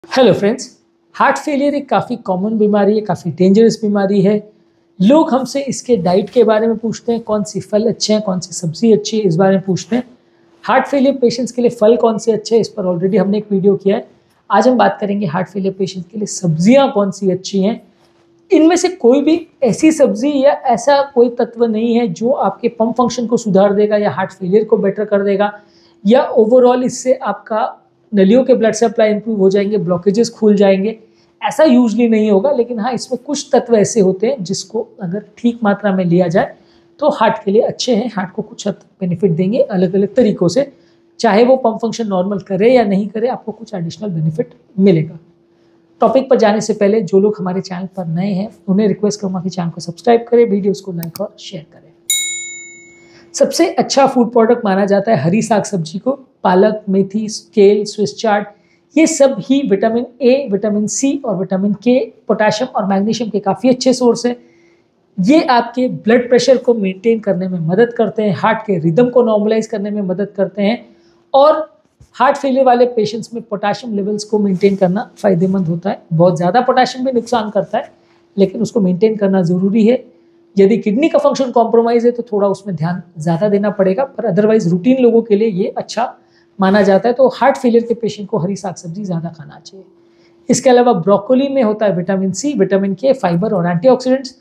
Hello friends, heart failure एक काफ़ी common बीमारी है, काफ़ी डेंजरस बीमारी है। लोग हमसे इसके डाइट के बारे में पूछते हैं, कौन सी फल अच्छे हैं, कौन सी सब्जी अच्छी है, इस बारे में पूछते हैं। हार्ट फेलियर पेशेंट्स के लिए फल कौन से अच्छे हैं, इस पर ऑलरेडी हमने एक वीडियो किया है। आज हम बात करेंगे हार्ट फेलियर पेशेंट्स के लिए सब्जियां कौन सी अच्छी हैं। इनमें से कोई भी ऐसी सब्जी या ऐसा कोई तत्व नहीं है जो आपके पंप फंक्शन को सुधार देगा या हार्ट फेलियर को बेटर कर देगा या ओवरऑल इससे आपका नलियों के ब्लड सप्लाई इंप्रूव हो जाएंगे, ब्लॉकेजेस खुल जाएंगे। ऐसा यूजली नहीं होगा, लेकिन हाँ, इसमें कुछ तत्व ऐसे होते हैं जिसको अगर ठीक मात्रा में लिया जाए तो हार्ट के लिए अच्छे हैं, हार्ट को कुछ हद तक बेनिफिट देंगे अलग अलग तरीकों से। चाहे वो पंप फंक्शन नॉर्मल करे या नहीं करे, आपको कुछ एडिशनल बेनिफिट मिलेगा। टॉपिक पर जाने से पहले जो लोग हमारे चैनल पर नए हैं उन्हें रिक्वेस्ट करूँगा कि चैनल को सब्सक्राइब करें, वीडियोज़ को लाइक और शेयर करें। सबसे अच्छा फूड प्रोडक्ट माना जाता है हरी साग सब्जी को। पालक, मेथी, केल, स्विस चार्ट, ये सब ही विटामिन ए, विटामिन सी और विटामिन के, पोटेशियम और मैग्नीशियम के काफ़ी अच्छे सोर्स हैं। ये आपके ब्लड प्रेशर को मेंटेन करने में मदद करते हैं, हार्ट के रिदम को नॉर्मलाइज करने में मदद करते हैं और हार्ट फेलियर वाले पेशेंट्स में पोटेशियम लेवल्स को मेंटेन करना फ़ायदेमंद होता है। बहुत ज़्यादा पोटेशियम भी नुकसान करता है, लेकिन उसको मेंटेन करना ज़रूरी है। यदि किडनी का फंक्शन कॉम्प्रोमाइज़ है तो थोड़ा उसमें ध्यान ज़्यादा देना पड़ेगा, पर अदरवाइज रूटीन लोगों के लिए ये अच्छा माना जाता है। तो हार्ट फेलियर के पेशेंट को हरी साग सब्जी ज़्यादा खाना चाहिए। इसके अलावा ब्रोकोली में होता है vitamin C, vitamin K, fibre और एंटीऑक्सीडेंट्स।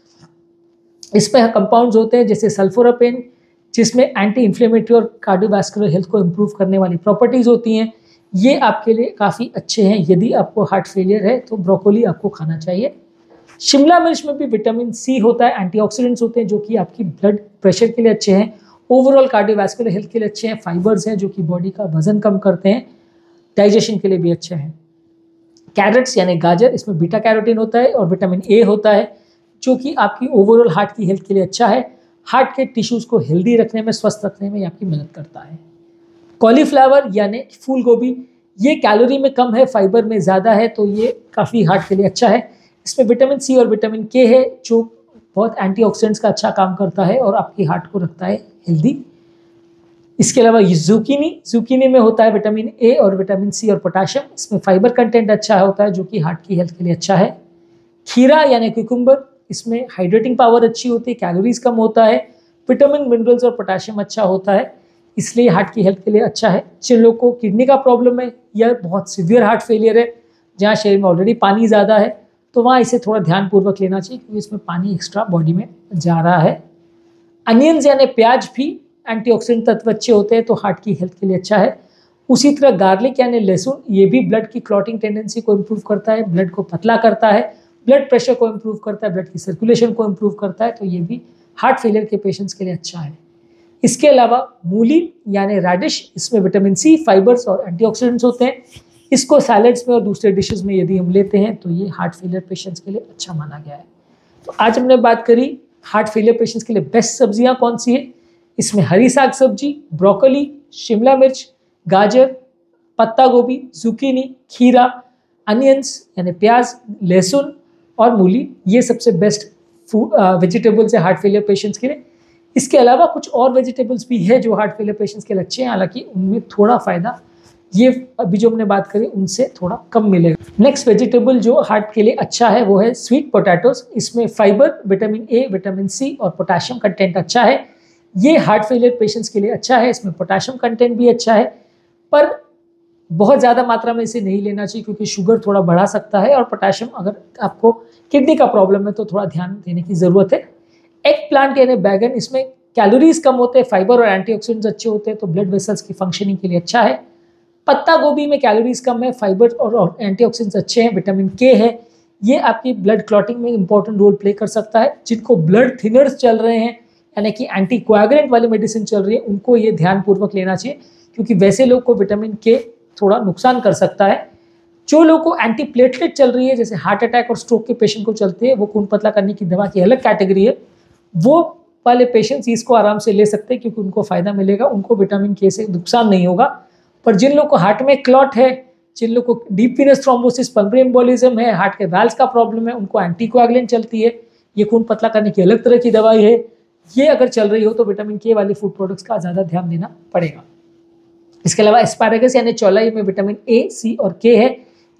इसमें कंपाउंड्स होते हैं जैसे सल्फोरापेन, जिसमें एंटी इन्फ्लेमेटरी और कार्डियोवास्कुलर हेल्थ को इम्प्रूव करने वाली प्रॉपर्टीज़ होती हैं। ये आपके लिए काफ़ी अच्छे हैं। यदि आपको हार्ट फेलियर है तो ब्रोकोली आपको खाना चाहिए। शिमला मिर्च में भी विटामिन सी होता है, एंटीऑक्सीडेंट्स होते हैं जो कि आपकी ब्लड प्रेशर के लिए अच्छे हैं, ओवरऑल कार्डियोवास्कुलर हेल्थ के लिए अच्छे हैं। फाइबर्स हैं जो कि बॉडी का वजन कम करते हैं, डाइजेशन के लिए भी अच्छे हैं। कैरेट्स यानी गाजर, इसमें बीटा कैरोटीन होता है और विटामिन ए होता है जो कि आपकी ओवरऑल हार्ट की हेल्थ के लिए अच्छा है। हार्ट के टिश्यूज़ को हेल्दी रखने में, स्वस्थ रखने में आपकी मदद करता है। कॉलीफ्लावर यानी फूल गोभी, ये कैलोरी में कम है, फाइबर में ज़्यादा है, तो ये काफ़ी हार्ट के लिए अच्छा है। इसमें विटामिन सी और विटामिन के है जो बहुत एंटीऑक्सीडेंट्स का अच्छा काम करता है और आपकी हार्ट को रखता है हेल्दी। इसके अलावा ये जुकीनी में होता है विटामिन ए और विटामिन सी और पोटेशियम। इसमें फाइबर कंटेंट अच्छा होता है जो कि हार्ट की हेल्थ के लिए अच्छा है। खीरा यानी कुकुम्बर, इसमें हाइड्रेटिंग पावर अच्छी होती है, कैलोरीज कम होता है, विटामिन, मिनरल्स और पोटेशियम अच्छा होता है, इसलिए हार्ट की हेल्थ के लिए अच्छा है। जिन लोगों को किडनी का प्रॉब्लम है या बहुत सीवियर हार्ट फेलियर है, जहाँ शरीर में ऑलरेडी पानी ज़्यादा है, तो वहाँ इसे थोड़ा ध्यानपूर्वक लेना चाहिए क्योंकि इसमें पानी एक्स्ट्रा बॉडी में जा रहा है। अनियंस यानी प्याज भी एंटीऑक्सीडेंट तत्व अच्छे होते हैं, तो हार्ट की हेल्थ के लिए अच्छा है। उसी तरह गार्लिक यानी लहसुन, ये भी ब्लड की क्लॉटिंग टेंडेंसी को इम्प्रूव करता है, ब्लड को पतला करता है, ब्लड प्रेशर को इम्प्रूव करता है, ब्लड की सर्कुलेशन को इम्प्रूव करता है, तो ये भी हार्ट फेलियर के पेशेंट्स के लिए अच्छा है। इसके अलावा मूली यानी रेडिश, इसमें विटामिन सी, फाइबर्स और एंटीऑक्सीडेंट्स होते हैं। इसको सैलड्स में और दूसरे डिशेस में यदि हम लेते हैं तो ये हार्ट फेलियर पेशेंट्स के लिए अच्छा माना गया है। तो आज हमने बात करी हार्ट फेलियर पेशेंट्स के लिए बेस्ट सब्जियां कौन सी है। इसमें हरी साग सब्जी, ब्रोकोली, शिमला मिर्च, गाजर, पत्ता गोभी, जुकीनी, खीरा, अनियंस यानी प्याज, लहसुन और मूली, ये सबसे बेस्ट फूड वेजिटेबल्स है हार्ट फेलियर पेशेंट्स के लिए। इसके अलावा कुछ और वेजिटेबल्स भी है जो हार्ट फेलियर पेशेंट्स के लिए अच्छे हैं, हालांकि उनमें थोड़ा फायदा ये अभी जो हमने बात करी उनसे थोड़ा कम मिलेगा। नेक्स्ट वेजिटेबल जो हार्ट के लिए अच्छा है वो है स्वीट पोटैटोज। इसमें fibre, vitamin A, vitamin C और पोटेशियम कंटेंट अच्छा है। ये हार्ट फेलियर पेशेंट्स के लिए अच्छा है। इसमें पोटेशियम कंटेंट भी अच्छा है, पर बहुत ज़्यादा मात्रा में इसे नहीं लेना चाहिए क्योंकि शुगर थोड़ा बढ़ा सकता है और पोटेशियम, अगर आपको किडनी का प्रॉब्लम है तो थोड़ा ध्यान देने की ज़रूरत है। एग प्लांट यानी बैगन, इसमें कैलोरीज कम होते हैं, फाइबर और एंटीऑक्सीडेंट्स अच्छे होते हैं, तो ब्लड वेसल्स की फंक्शनिंग के लिए अच्छा है। पत्ता गोभी में कैलोरीज कम है, फाइबर और एंटीऑक्सीडेंट्स अच्छे हैं, विटामिन के है, ये आपकी ब्लड क्लॉटिंग में इंपॉर्टेंट रोल प्ले कर सकता है। जिनको ब्लड थिनर्स चल रहे हैं यानी कि एंटीकोएगुलेंट वाली मेडिसिन चल रही है, उनको ये ध्यानपूर्वक लेना चाहिए क्योंकि वैसे लोग को विटामिन के थोड़ा नुकसान कर सकता है। जो लोग को एंटी प्लेटलेट चल रही है, जैसे हार्ट अटैक और स्ट्रोक के पेशेंट को चलते हैं, वो खून पतला करने की दवा की अलग कैटेगरी है, वो वाले पेशेंट्स इसको आराम से ले सकते हैं क्योंकि उनको फायदा मिलेगा, उनको विटामिन के से नुकसान नहीं होगा। पर जिन लोग को हार्ट में क्लॉट है, जिन लोग को deep venous thrombosis, pulmonary embolism है, हार्ट के वाल्व्स का प्रॉब्लम है, उनको एंटीकोएगुलेंट चलती है, ये खून पतला करने की अलग तरह की दवाई है, ये अगर चल रही हो तो विटामिन के वाले फूड प्रोडक्ट्स का ज़्यादा ध्यान देना पड़ेगा। इसके अलावा एस्पारेगस यानी चौलाई में विटामिन ए, सी और के है,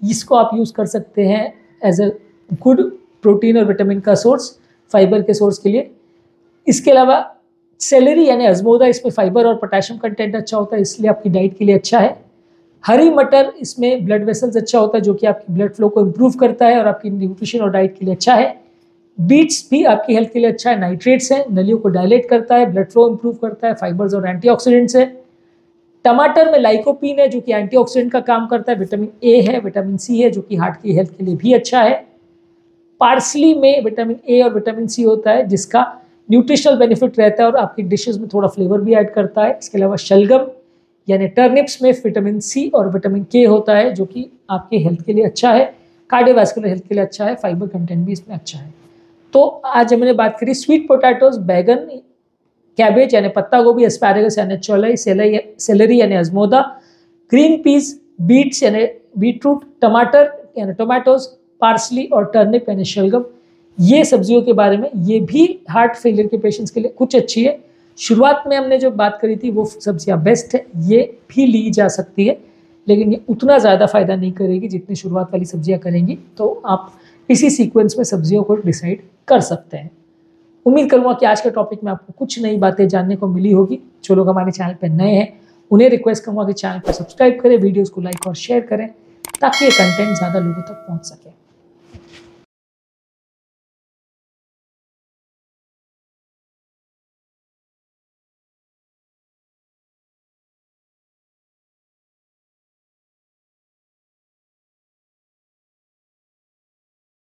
इसको आप यूज़ कर सकते हैं एज अ गुड प्रोटीन और विटामिन का सोर्स, फाइबर के सोर्स के लिए। इसके अलावा सेलेरी यानी अजमोदा, इसमें फाइबर और पोटेशियम कंटेंट अच्छा होता है, इसलिए आपकी डाइट के लिए अच्छा है। हरी मटर, इसमें ब्लड वेसल्स अच्छा होता है जो कि आपकी ब्लड फ्लो को इम्प्रूव करता है और आपकी न्यूट्रिशन और डाइट के लिए अच्छा है। बीट्स भी आपकी हेल्थ के लिए अच्छा है, नाइट्रेट्स हैं, नलियों को डायलेट करता है, ब्लड फ्लो इम्प्रूव करता है, फाइबर्स और एंटीऑक्सीडेंट्स है। टमाटर में लाइकोपीन है जो कि एंटीऑक्सीडेंट का काम करता है, विटामिन ए है, विटामिन सी है जो कि हार्ट की हेल्थ के लिए भी अच्छा है। पार्सली में विटामिन ए और विटामिन सी होता है जिसका न्यूट्रिशनल बेनिफिट रहता है और आपकी डिशेस में थोड़ा फ्लेवर भी ऐड करता है। इसके अलावा शलगम यानी टर्निप्स में विटामिन सी और विटामिन के होता है जो कि आपके हेल्थ के लिए अच्छा है, कार्डियोवैस्कुलर हेल्थ के लिए अच्छा है, फाइबर कंटेंट भी इसमें अच्छा है। तो आज हमने बात करी स्वीट पोटैटोज, बैगन, कैबेज यानी पत्ता गोभी, एस्पैरागस यानी चौलाई, सेलरी यानी अजमोदा, ग्रीन पीस, बीट्स यानी बीटरूट, टमाटर यानी टोमेटोज, पार्सली और टर्निप यानी शलगम, ये सब्जियों के बारे में, ये भी हार्ट फेलियर के पेशेंट्स के लिए कुछ अच्छी है। शुरुआत में हमने जो बात करी थी वो सब्जियां बेस्ट है, ये भी ली जा सकती है, लेकिन ये उतना ज़्यादा फायदा नहीं करेगी जितनी शुरुआत वाली सब्जियां करेंगी। तो आप इसी सीक्वेंस में सब्जियों को डिसाइड कर सकते हैं। उम्मीद करूंगा कि आज के टॉपिक में आपको कुछ नई बातें जानने को मिली होगी। जो लोग हमारे चैनल पर नए हैं उन्हें रिक्वेस्ट करूंगा कि चैनल को सब्सक्राइब करें, वीडियोज़ को लाइक और शेयर करें ताकि ये कंटेंट ज़्यादा लोगों तक पहुँच सके।